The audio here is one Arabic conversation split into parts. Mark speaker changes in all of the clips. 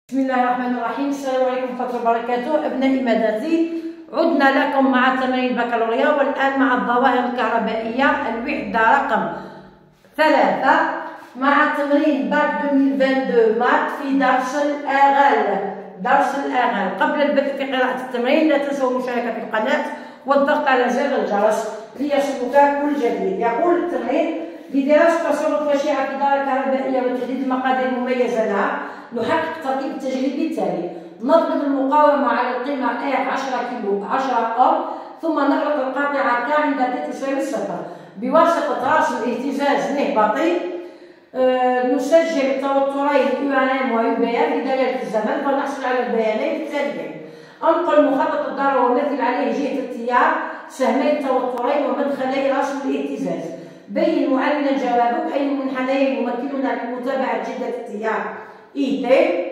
Speaker 1: بسم الله الرحمن الرحيم. السلام عليكم ورحمة الله وبركاته. أبنائي مدرسي، عدنا لكم مع تمارين البكالوريا، والآن مع الظواهر الكهربائية الوحدة رقم 3 مع تمرين باك 2022 مات في درس الأغال. قبل البدء في قراءة التمرين لا تنسوا المشاركة في القناة والضغط على زر الجرس ليصلك كل جديد. يقول التمرين: لدراسة تصرف الأشعة في الدائرة الكهربائية وتحديد المقادير المميزة لها، نحقق التركيب التجريبي التالي: نضرب المقاومة على القيمة R 10 كيلو 10 أوم، ثم نغلق القاطعة K عند T تساوي 0 بواسطة راس الاهتزاز نهبطي. نسجل التوترين UAM و UBM بدلالة الزمن فنحصل على البيانين التاليين: انقل مخطط الضرر ومثل عليه جهة التيار سهمي التوترين ومدخلي راس الاهتزاز. بين معلنا جوابك أي المنحنيين يمكننا من متابعة جدة التيار ET.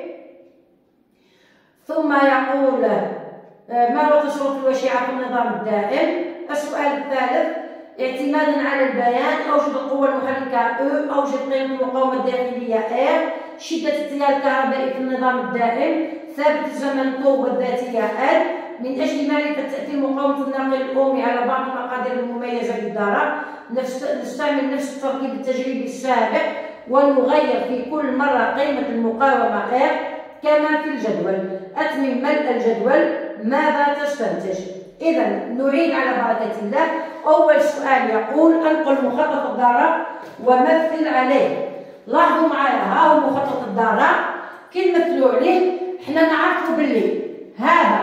Speaker 1: ثم يقول: ما هو تصرف الأشعة في النظام الدائم؟ السؤال الثالث: اعتمادا على البيان أوجد القوة المحركة E، أوجد قيمة المقاومة الداخلية R، شدة التيار الكهربائي في النظام الدائم، ثابت الزمن T والذاتية L. من أجل معرفة تأثير مقاومة الناقل الأومي على بعض المقادير المميزة للدارة نستعمل نفس التركيب التجريبي السابق ونغير في كل مرة قيمة المقاومة R كما في الجدول. أتمم ملء الجدول. ماذا تستنتج؟ إذا نعيد على بركة الله. أول سؤال يقول: أنقل مخطط الدارة ومثل عليه. لاحظوا معايا، ها هو مخطط الدارة. كي نمثلوا عليه حنا نعرفوا باللي هذا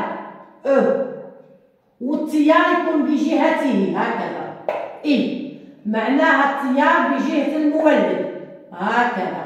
Speaker 1: والتيار يكون بجهته هكذا، معناها التيار بجهة المولد هكذا،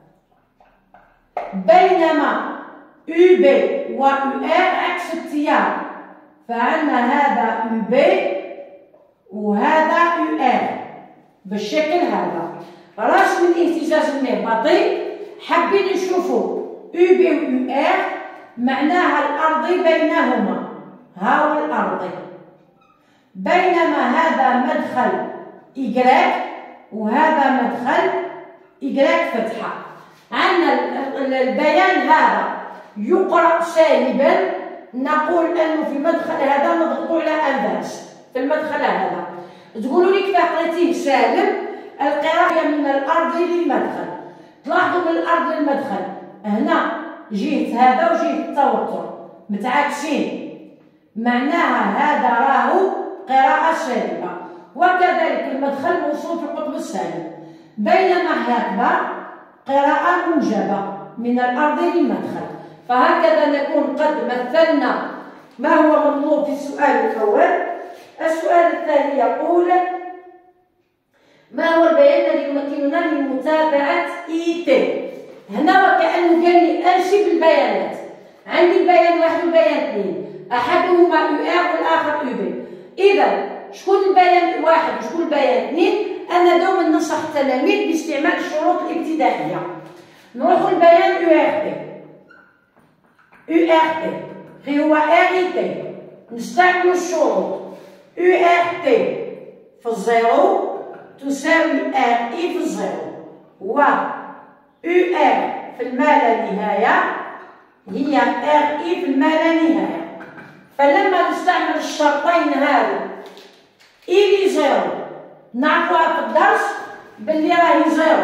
Speaker 1: بينما UB و UR عكس التيار، فعندنا هذا UB وهذا UR بالشكل هذا. رسم الاهتزاز النهبطي حابين نشوفوا UB و UR معناها الأرضي بينهما، ها هو الأرضي، بينما هذا مدخل Y وهذا مدخل Y فتحة. عندنا البيان هذا يقرأ سالبا، نقول أنه في المدخل هذا نضغط على انفاس في المدخل هذا. تقولوا لي كيف قريتيه سالب؟ القراءة من الأرض للمدخل. تلاحظوا من الأرض للمدخل هنا جهة هذا وجهة التوتر متعاكسين، معناها هذا راهو قراءة سالبة، وكذلك المدخل موصول في القطب السالب، بينما هكذا قراءة موجبة من الأرض للمدخل. فهكذا نكون قد مثلنا ما هو مطلوب في السؤال الأول. السؤال الثاني يقول: ما هو البيان الذي يمكننا من متابعة ET؟ هنا وكأنه قال لي أنسب البيانات. عندي البيان 1 والبيان 2، أحدهما UR والآخر UB. إذا شكون البيان 1 وشكون البيان 2؟ أنا دوما ننصح التلاميذ باستعمال الشروط الابتدائية. نروحوا البيان URT هو RT، نستعمل الشروط URT في الزيرو تساوي RE في الزيرو، و UR في الما لا نهاية هي RE في الما لا نهاية. فلما نستعمل الشرطين هذو إلي زيرو نعرفوها في الدرس باللي راهي زيرو،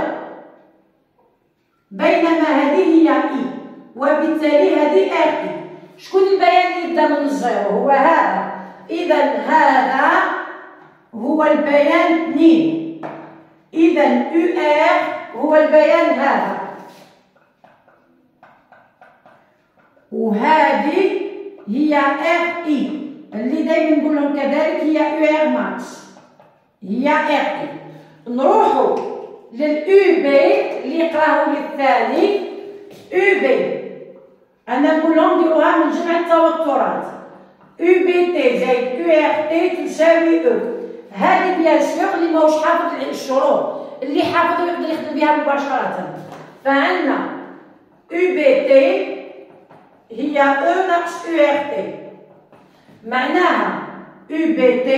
Speaker 1: بينما هذه هي إي، وبالتالي هذه RE. شكون البيان اللي يبدا من الزيرو؟ هو هذا. إذا هذا هو البيان 2. إذا UR هو البيان هذا، وهذه هي RE اللي دايما نقول لهم كذلك هي UR ماكس هي RE. نروحوا للUB اللي يقراوه للثاني. UB أنا نقول لهم ديروها من جمع التوترات، UBT زائد URT تساوي E. هذه بيان سور اللي ماهوش حافظ الشروط، اللي حافظ يقدر يخدم بها مباشرة. فعندنا UBT هي E ناقص URT، معناها UBT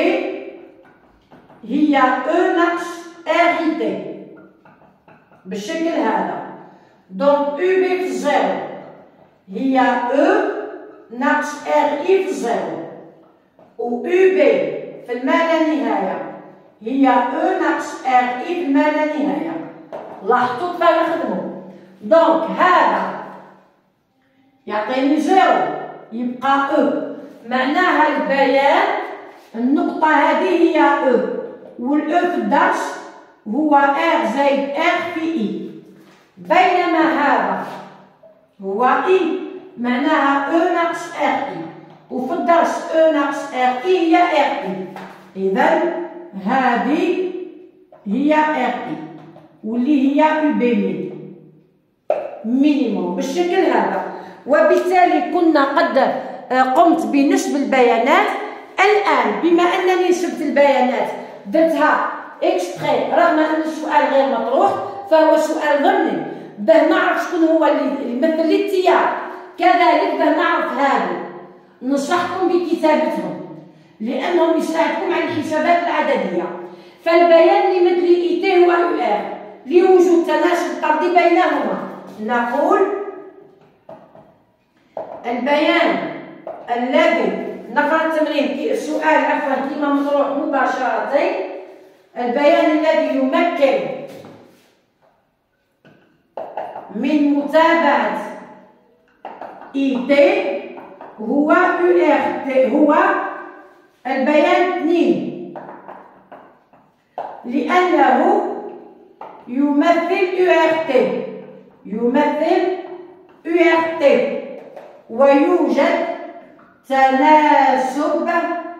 Speaker 1: هي E ناقص RT بالشكل هذا. دونك UB في الزيرو هي او ناقص ار اي في الزيرو، و يو بي في الما لا نهايه هي او ناقص ار اي في الما لا نهايه. لاحظتوا كيف نخدموا؟ دونك هذا يعطيني زيرو يبقى او، معناها البيان النقطة هذه هي او، والاو في الدرس هو ار زائد ار في اي، بينما هذا هو اي معناها او ناقص ار اي، وفي الدرس او ناقص ار اي هي ار اي. اذا هذه هي ار اي واللي هي او بي مينيموم بالشكل هذا. وبالتالي كنا قد قمت بنسب البيانات. الآن بما أنني نسبت البيانات درتها اكستري رغم أن السؤال غير مطروح فهو سؤال ضمني باه نعرف شكون هو اللي يمثل لي التيار، كذلك باه نعرف هذا ننصحكم بكتابتهم لأنهم يساعدكم على الحسابات العددية. فالبيان اللي مثل اي تي هو يو ار لوجود تناسب طردي بينهما. نقول البيان الذي نقرأ التمرين السؤال عفوا كما مطروح مباشرة. البيان الذي يمكن من متابعة اي تي هو يو ار تي، هو البيان 2 لأنه يمثل يو ار تي، يمثل يو ار تي، ويوجد تناسب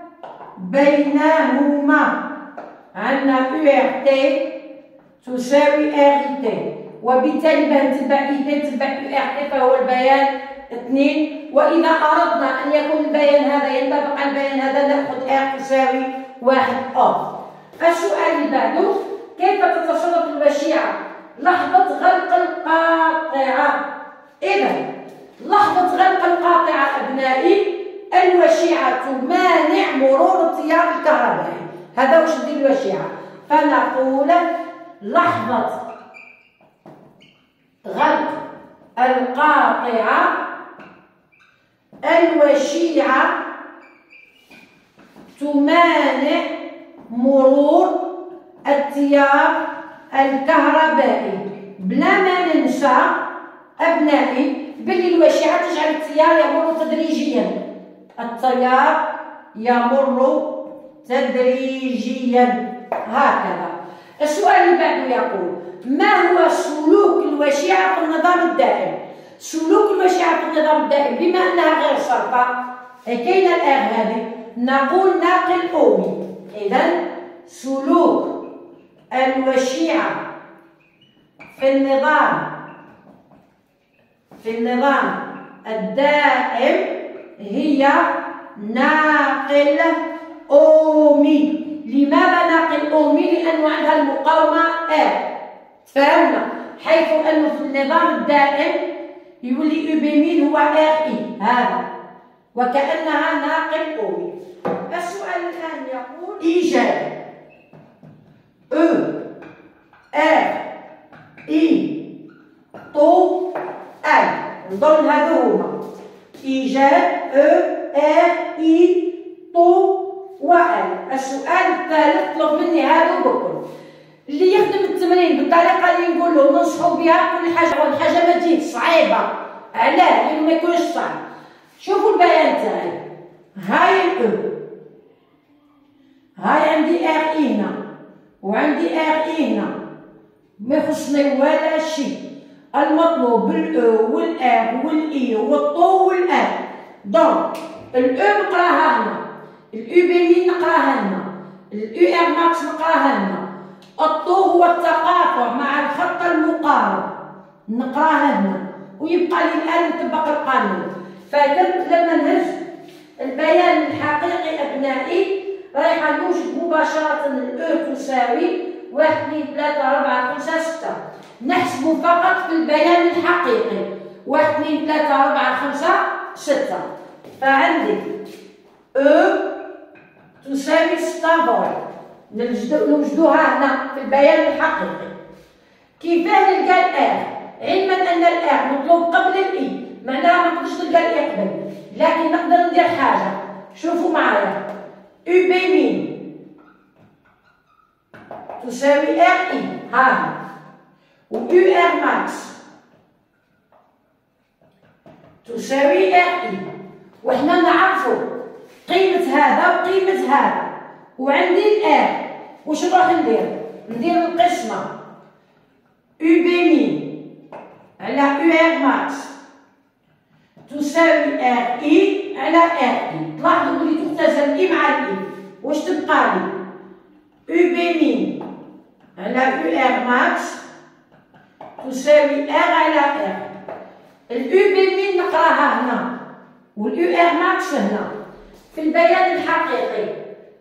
Speaker 1: بينهما. عندنا يو ار تي تساوي ار تي، وبالتالي باه نتبع اي تي نتبع يو ار تي فهو البيان 2. وإذا أردنا أن يكون البيان هذا ينطبق على البيان هذا نأخذ ار تساوي 1 اوف. السؤال اللي بعده كيف تتصرف الوشيعة لحظة غلق القاطعة؟ إذا لحظة غلق القاطعة أبنائي الوشيعة تمانع مرور التيار الكهربائي. هذا واش دير الوشيعة؟ فنقول لحظة غلق القاطعة الوشيعة تمانع مرور التيار الكهربائي. بلا ما ننسى أبنائي بلي الوشيعة تجعل التيار يمر تدريجيا، التيار يمر تدريجيا هكذا. السؤال اللي بعده يقول ما هو سلوك الوشيعة في النظام الدائم؟ سلوك الوشيعة في النظام الدائم بما أنها غير صلبة كاينة الآن هذه نقول ناقل أومي. إذا سلوك الوشيعة في النظام الدائم هي ناقل أومي. لماذا ناقل أومي؟ لأنه عندها المقاومة R. تفهمنا؟ حيث أنه في النظام الدائم يولي يو بي مين هو ار اي هذا، وكأنها ناقل أومي. السؤال الآن يقول إيجاد او ار اي طو اي. نظن هذو هما إيجاد او ار اي طو وال. السؤال الثالث طلب مني هذا بكل اللي يخدم التمرين بالطريقه اللي نقول له ننصحوا بها كل حاجه، والحاجه ما تجيش صعيبه. علاه؟ لانه ما يكونش صعب. شوفوا البيان تاعي، هاي الاو، هاي عندي ار اي هنا وعندي ار اي هنا، ما يخصني ولا شيء. المطلوب الاو والار والاي والطو والان. دونك الاو نقراها هنا، الاو بي نقراها هنا، الاو ار ماكس نقراها هنا، الطو هو التقاطع مع الخط المقارب نقراها هنا، ويبقى لي الآن نطبق القانون. فلما نهز البيان الحقيقي أبنائي رايح نوجد مباشرة الأو تساوي 1 2 3 4 5 6. نحسب فقط في البيان الحقيقي 1 2 3 4 5 6. فعندي أو تساوي 6 فولت نوجدوها هنا في البيان الحقيقي. كيفاه نلقى الآر؟ علما أن الآر مطلوب قبل الإي، معناها ما نقدرش لكن نقدر ندير حاجة. شوفوا معايا، U B مين تساوي R I، ها، و U R max تساوي R I، وحنا نعرفوا قيمة هذا وقيمة هذا، وعندي الآر. واش نروح ندير القسمة U B مين على U R max تساوي R I على R I. تلاحظوا بلي تختزل I مع ال I، واش تبقى لي؟ U B مين على U R max تساوي R على R. ال U B مين نقراها هنا وال U R max هنا في البيان الحقيقي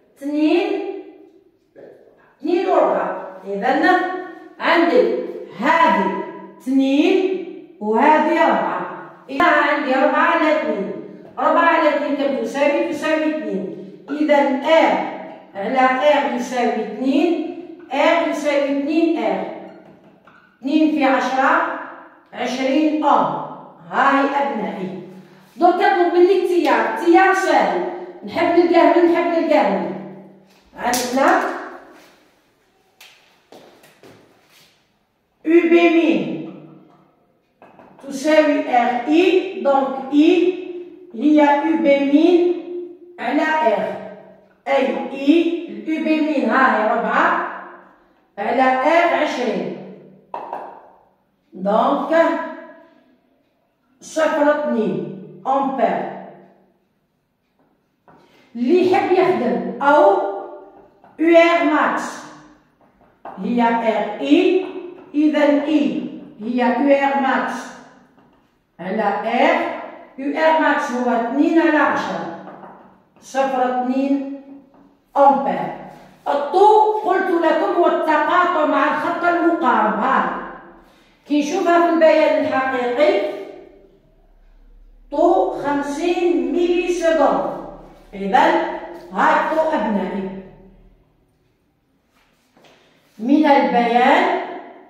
Speaker 1: 2 وربع. إذا عندي هذه 2 وهذه 4. إذا عندي 4 على 2، 4 على 2 كم تساوي 2. إذا R على R يساوي 2، R يساوي 2R، 2 في 10 20 أوم. هاي أبنائي. دوك نطلب مني التيار سهل، نحب نلقاه. عندنا U B مين تساوي R I، دونك I هي U B مين على R، أي I U B مين ها هي 4 على R 20، دونك 0.2 أمبير. اللي يحب يخدم أو U R max هي R I، إذا I هي U R max على R. U R max هو 2 على 10 0.2 أمبير. الضوء قلت لكم هو التقاطع مع الخط المقارب. ها كي نشوفها في البيان الحقيقي ضوء 50 ملي سكوند. إذا هاي الضوء أبنائي من البيان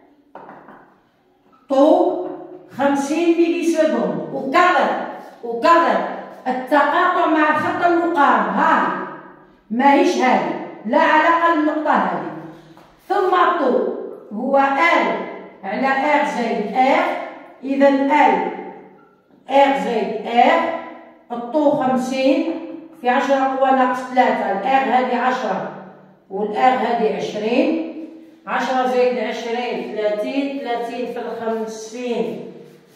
Speaker 1: ضوء 50 ملي سكوند. وكرر التقاطع مع الخط المقارب. هاي ماهيش هذه، لا علاقة للنقطة هذه. ثم الضوء هو L على R زائد R. إذا L R زائد R، الضوء 50 في 10 قوة ناقص 3، الR هذه 10 والR هذه 20، 10 زائد 20 30 في 50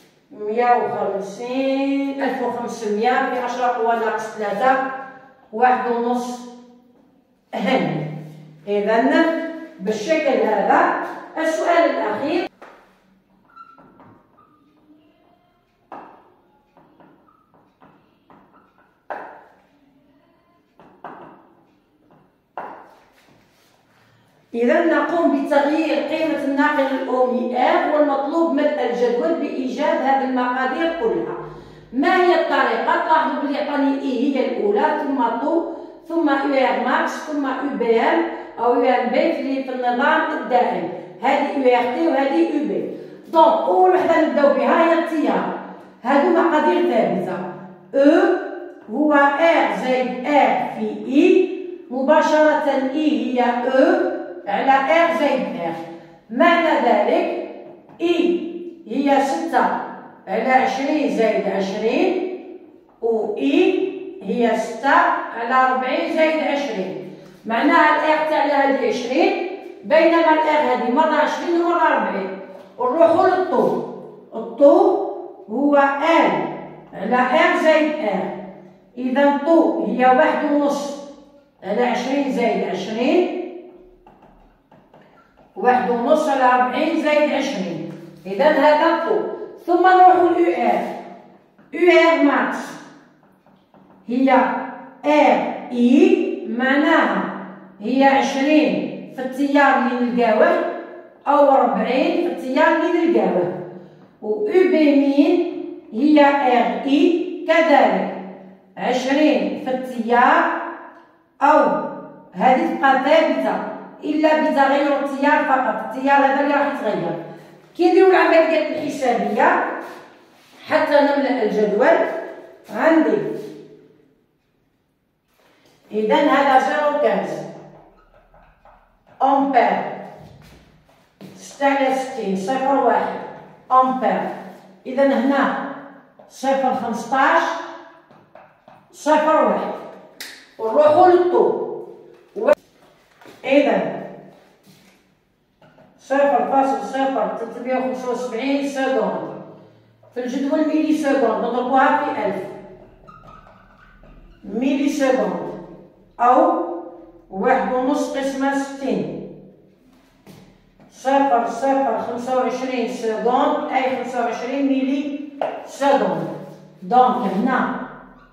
Speaker 1: 150 1500 في 10 قوة ناقص 3 1.5 هن. إذا بالشكل هذا. السؤال الأخير، إذا نقوم بتغيير قيمة الناقل الأومي R، والمطلوب ملء الجدول بإيجاد هذه المقادير كلها. ما هي الطريقة؟ تلاحظوا بلي عطاني E هي الأولى، ثم طو، ثم UR max، ثم UBM أو UMB في النظام الدائم. هذه URT وهذه UB. دونك أول وحدة نبداو بها هي التيار. هادو مقادير ثابتة. E هو R زائد R في E، مباشرة E هي E على R زائد R. معنى ذلك E هي 6 على 20 زائد 20، و E هي 6 على 40 زائد 20. معناها الR تاعنا هذه 20، بينما الR هذه مرة 20 ومرة 40. ونروحو للطو. الطو هو L على R زائد R. إذا الطو هي 1.5 على 20 زائد 20، 1.5 على 40 زائد 20. إذا هذا الطو. ثم نروحو للUR. UR max هي R I، معناها هي 20 في التيار اللي نلقاوه أو 40 في التيار اللي نلقاوه. و UB مين هي R I كذلك 20 في التيار، أو هذه تبقى ثابتة إلا بتغير التيار فقط. التيار هذا اللي راح يتغير. كي نديرو العمليات الحسابية حتى نملأ الجدول، عندي إذا هذا 0.15 أمبير 6 على 60 0.1 أمبير. إذا هنا 0.15 0.1 ونروحو للطول. إذا 0.0375 سكوند في الجدول ميلي سكوند نضربوها في 1000 ميلي سكوند أو 1.5 قسمة 60 0.025 سكوند أي 25 ميلي سكوند. دونك هنا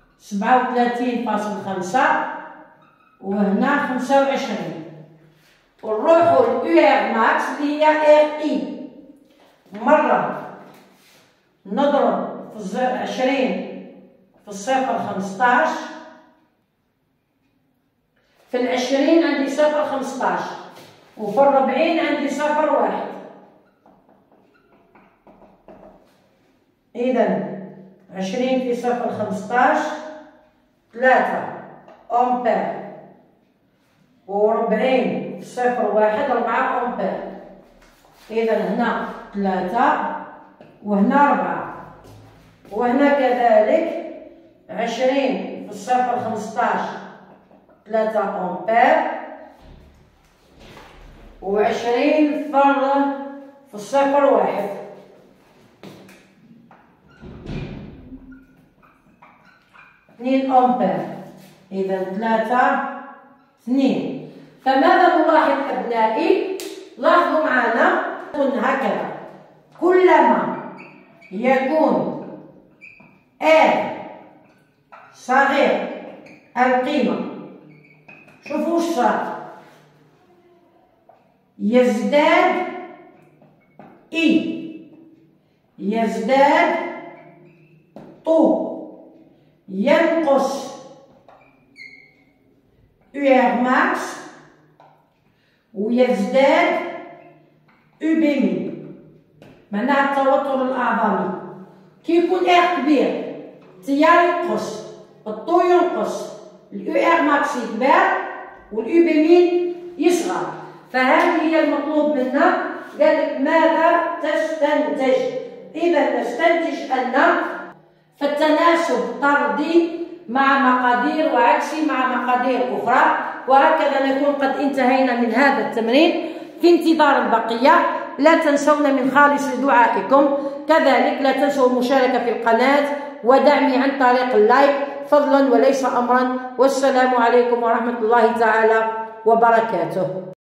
Speaker 1: 37.5 وهنا 25. ونروحو للأو ار ماكس اللي هي ار اي. مرة نضرب في 20 في 0.15 في 20 عندي 0.15 وفي 40 عندي 0.1. إذا 20 في 0.15 3 أمبير و40 في 0.1 4 أمبير. إذا هنا 3 وهنا 4 وهنا كذلك 20 في 0.15 3 أمبير و20 في 0.1 2 أمبير. إذا 3 2. فماذا نلاحظ أبنائي؟ لاحظوا معنا هكذا كلما يكون R صغير القيمة شوفوا واش صار يزداد إي يزداد طو ينقص UR ماكس ويزداد UB مين. معناها التوتر الأعظمي كي يكون R كبير التيار ينقص الطو ينقص الUR ماكس يكبر والUB مين يصغر. فهذه هي المطلوب منا. قال لك ماذا تستنتج؟ إذا نستنتج أن فالتناسب طردي مع مقادير وعكسي مع مقادير أخرى. وهكذا نكون قد انتهينا من هذا التمرين. في انتظار البقية. لا تنسونا من خالص دعائكم. كذلك لا تنسوا المشاركة في القناة ودعمي عن طريق اللايك فضلا وليس أمرا. والسلام عليكم ورحمة الله تعالى وبركاته.